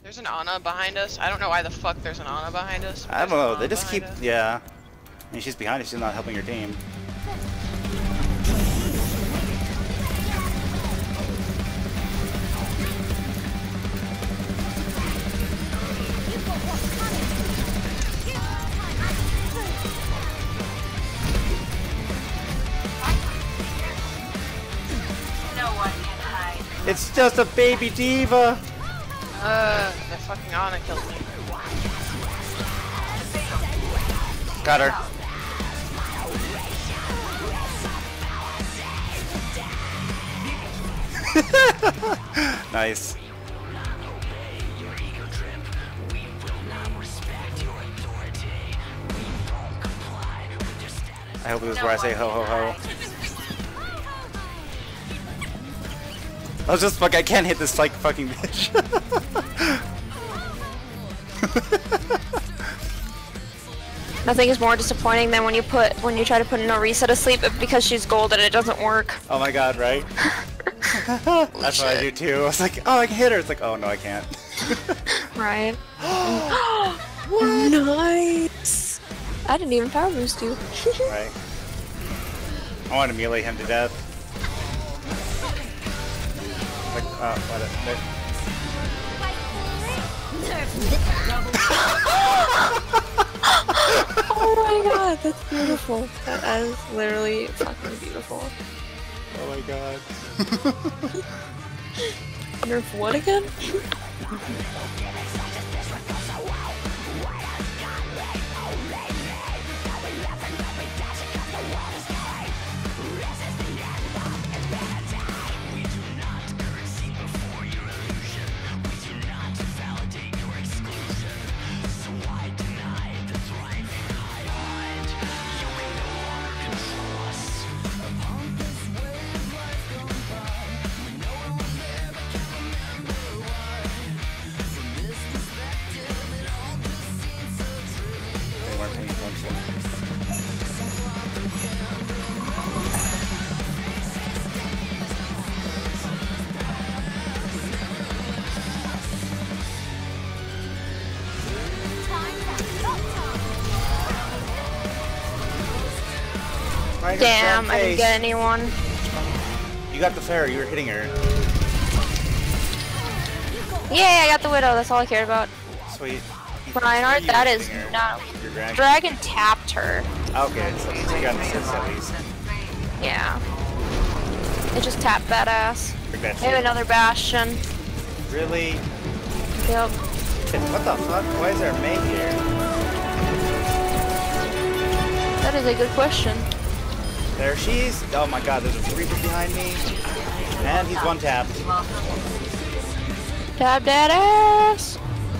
There's an Ana behind us. I don't know why the fuck there's an Ana behind us. I don't know. They just keep, yeah. I mean, she's behind us. She's not helping her team. It's just a baby diva. The fucking Ana killed me. Got her. Nice. I hope it was where I say ho ho ho. I was just fuck. I can't hit this like fucking bitch. Nothing is more disappointing than when you try to put Norisa to sleep because she's gold and it doesn't work. Oh my god, right? That's what I do too. I was like, oh, I can hit her. It's like, oh no, I can't. Right. What? Nice. I didn't even power boost you. Right. I want to melee him to death. Like, what? Oh my god, that's beautiful. That is literally fucking beautiful. Oh my god. Nerf what again? Damn, I didn't get anyone. You got the Pharah, you were hitting her. Yeah, I got the Widow, that's all I cared about. Sweet. Reinhardt, that is not... Dragon tapped her. Okay, so you got an assist at least. Yeah. It just tapped that ass. Maybe another Bastion. Really? Yep. What the fuck? Why is there a Mei here? That is a good question. There she is. Oh my god, there's a Reaper behind me. And he's one tapped. Tap that ass!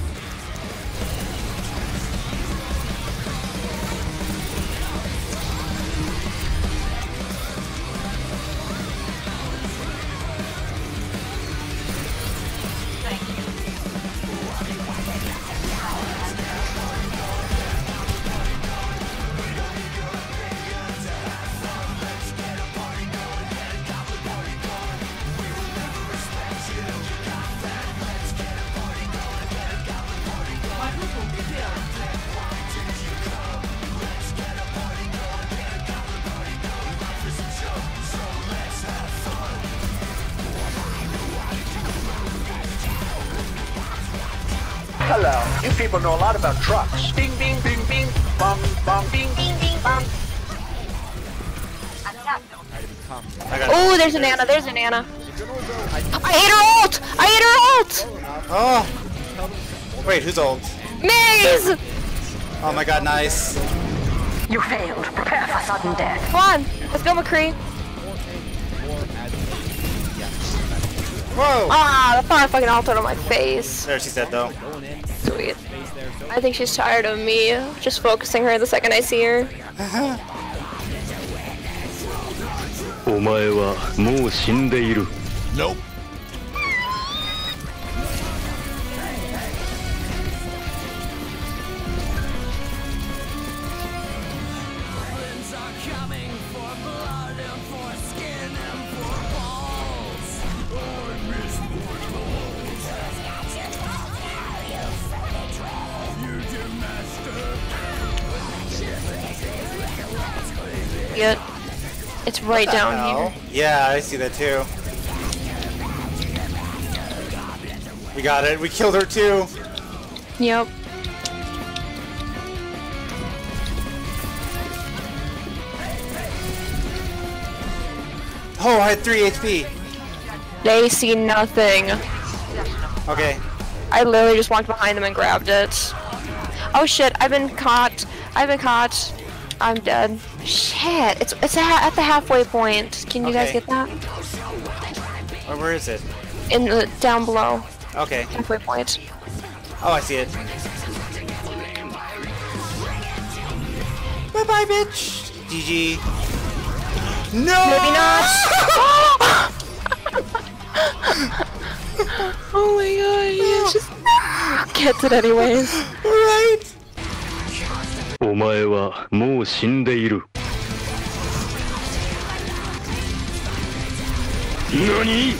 Hello, you people know a lot about trucks. Bing, bing, bing, bing, bum, bum, bing, bing, bing, bum. Oh, there's an Ana, there's an Ana. I hit her ult! I hit her ult! Oh! Wait, who's ult? Maze! Oh my god, nice. You failed. Prepare for sudden death. Come on, let's go, McCree. Whoa! Ah, the fire fucking ulted on my face. There she said though. Sweet. I think she's tired of me just focusing her the second I see her. Nope. see it. It's right down here. Yeah, I see that too. We got it. We killed her too. Yep. Oh, I had 3 HP. They see nothing. Okay. I literally just walked behind them and grabbed it. Oh shit, I've been caught. I'm dead. Shit, it's at the halfway point. Can you guys Okay. get that? Where is it? In the down below. Okay. Halfway point. Oh, I see it. Bye bye, bitch. GG. No! Maybe not. Oh my god, he just gets it anyways. Right? お前はもう死んでいる。何？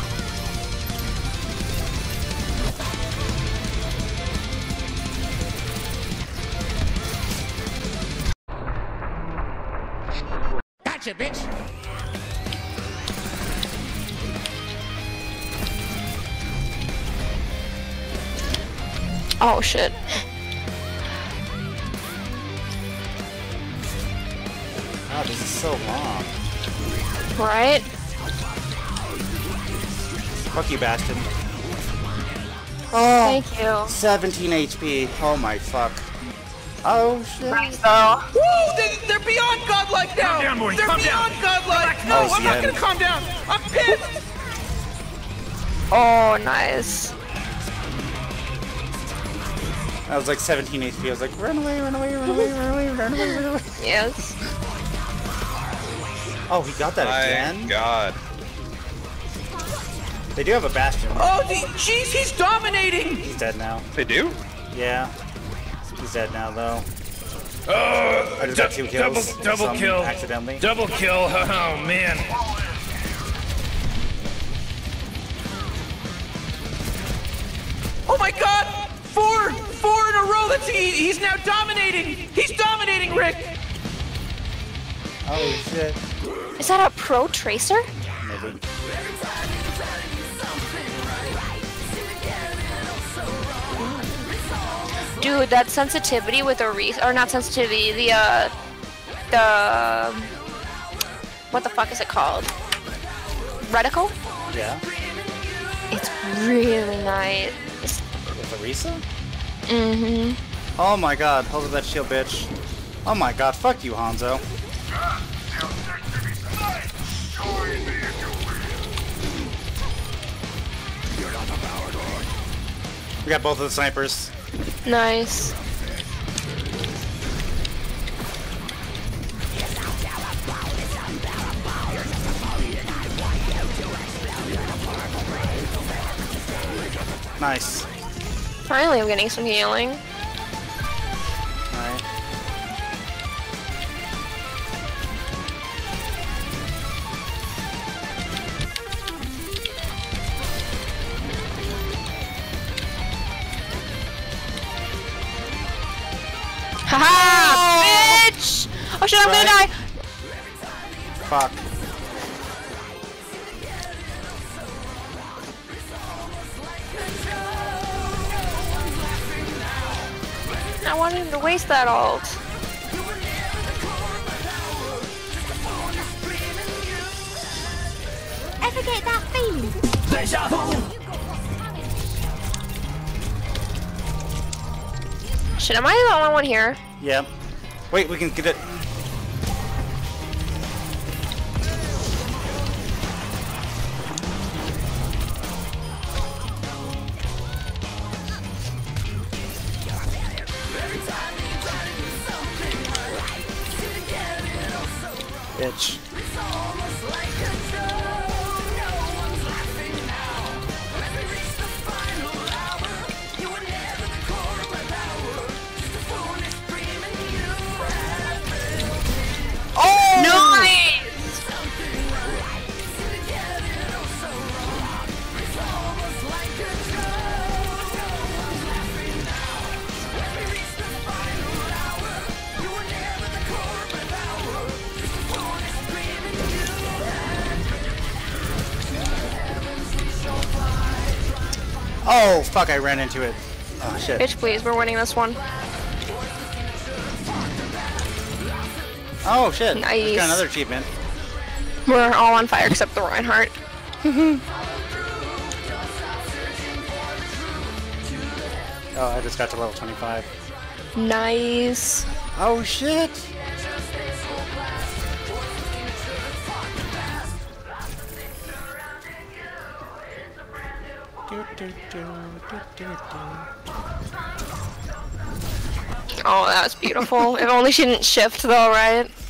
Gotcha, bitch. Oh shit. Oh, this is so long. Right? Fuck you, Bastion. Thank you. 17 HP. Oh my fuck. Oh shit. So, Woo! They're beyond godlike now! Calm down, boys, They're calm beyond godlike! No, Oh, it's I'm the not end. gonna calm down! I'm pissed! oh nice. I was like 17 HP. I was like, run away, run away, run away, run away, run away, run away. Yes. Oh, he got that again? God. They do have a Bastion. Oh, jeez, he's dominating! He's dead now. They do? Yeah. He's dead now, though. I just got 2 kills. double some kill. Accidentally. Double kill. Oh man. Oh my god! Four in a row! He's now dominating! He's dominating, Rick! Oh shit. Is that a pro tracer? Maybe. Dude, that sensitivity with a or not sensitivity, the what the fuck is it called? Reticle? Yeah. It's really nice. With Arisa? Mm-hmm. Oh my god. Hold up that shield, bitch. Oh my god. Fuck you, Hanzo. We got both of the snipers. Nice. Nice. Finally, I'm getting some healing. Alright. Haha! Bitch! Oh shit, I'm gonna die! Fuck. I wanted him to waste that ult. Ever get that feeling? Shit, am I the only one here? Yeah. Wait, we can get it. Bitch. Nice! Oh, fuck, I ran into it. Oh, shit. Bitch, please, we're winning this one. Oh, shit. Nice. Just got another achievement. We're all on fire except the Reinhardt. Oh, I just got to level 25. Nice. Oh, shit. Oh, that was beautiful. If only she didn't shift though, right?